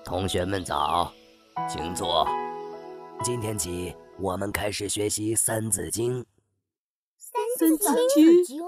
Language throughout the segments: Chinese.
同学们早，请坐。今天起，我们开始学习《三字经》。 三字经？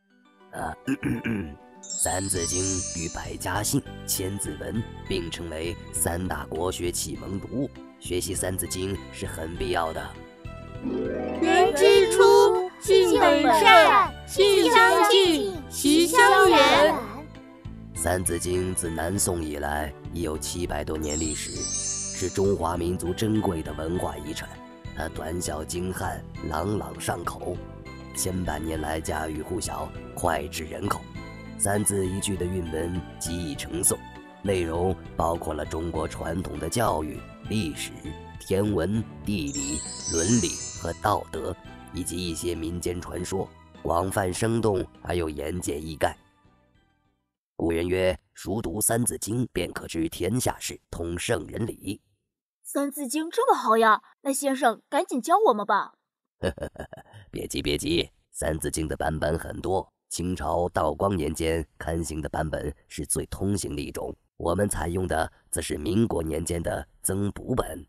三字经与百家姓、千字文并称为三大国学启蒙读物，学习三字经是很必要的。 人之初，性本善，性相近，习相远。 三字经自南宋以来已有700多年历史，是中华民族珍贵的文化遗产。它短小精悍，朗朗上口，千百年来家喻户晓，脍炙人口。三字一句的韵文极易成诵，内容包括了中国传统的教育、历史、天文、地理、伦理和道德，以及一些民间传说，广泛生动而又言简意赅。古人曰：熟读三字经，便可知天下事，通圣人理。 三字经这么好呀，那先生赶紧教我们吧。 别急，三字经的版本很多，清朝道光年间刊行的版本是最通行的一种，我们采用的则是民国年间的增补本。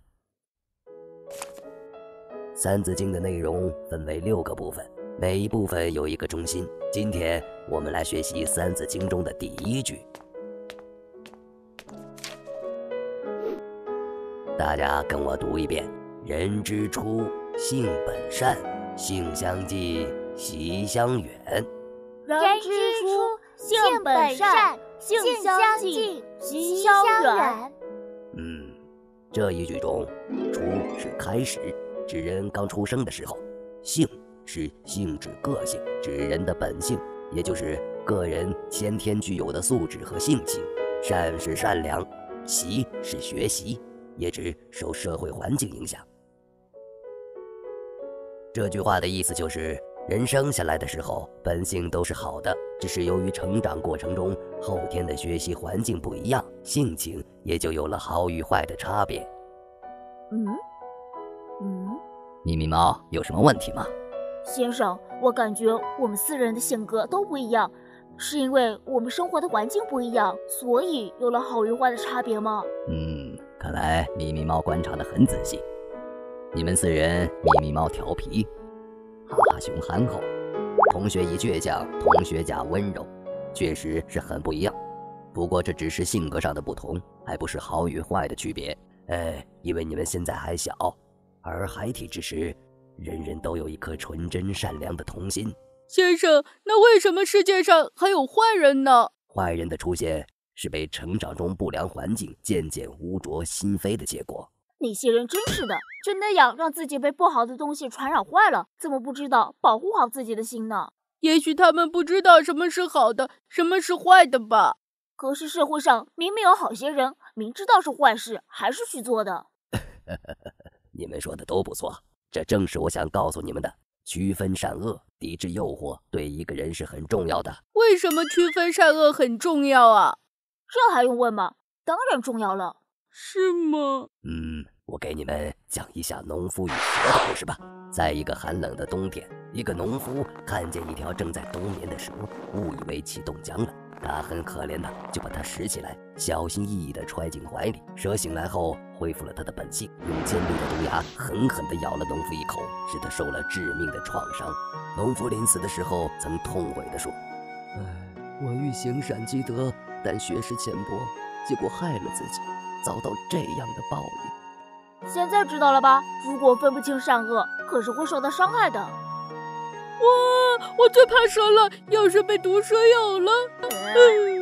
三字经的内容分为6个部分，每一部分有一个中心。今天我们来学习三字经中的第1句，大家跟我读一遍：人之初，性本善，性相近，习相远。 人之初，性本善，性相近，习相远。 这一句中，初是开始，指人刚出生的时候；性是性质个性，指人的本性，也就是个人先天具有的素质和性情；善是善良，习是学习，也指受社会环境影响。这句话的意思就是，人生下来的时候本性都是好的，只是由于成长过程中后天的学习环境不一样，性情也就有了好与坏的差别。咪咪猫有什么问题吗？ 先生，我感觉我们4人的性格都不一样，是因为我们生活的环境不一样，所以有了好与坏的差别吗？ 看来咪咪猫观察得很仔细。你们4人，咪咪猫调皮，哈哈熊憨厚，同学乙倔强，同学甲温柔，确实是很不一样。不过这只是性格上的不同，还不是好与坏的区别。因为你们现在还小，而孩提之时，人人都有一颗纯真善良的童心。 先生，那为什么世界上还有坏人呢？ 坏人的出现是被成长中不良环境渐渐污浊心扉的结果。 那些人真是的，就那样让自己被不好的东西传染坏了，怎么不知道保护好自己的心呢？ 也许他们不知道什么是好的，什么是坏的吧。 可是社会上明明有好些人，明知道是坏事还是去做的。 你们说的都不错，这正是我想告诉你们的，区分善恶，抵制诱惑，对一个人是很重要的。 为什么区分善恶很重要啊？ 这还用问吗？当然重要了。 是吗？ 我给你们讲一下农夫与蛇的故事吧。在一个寒冷的冬天，一个农夫看见一条正在冬眠的蛇，误以为其冻僵了，他很可怜的就把它拾起来，小心翼翼地揣进怀里。蛇醒来后恢复了它的本性，用尖利的毒牙狠狠地咬了农夫一口，使他受了致命的创伤。农夫临死的时候曾痛悔地说：我欲行善积德，但学识浅薄，结果害了自己，遭到这样的报应。 现在知道了吧？如果分不清善恶，可是会受到伤害的。 哇，我最怕蛇了，要是被毒蛇咬了。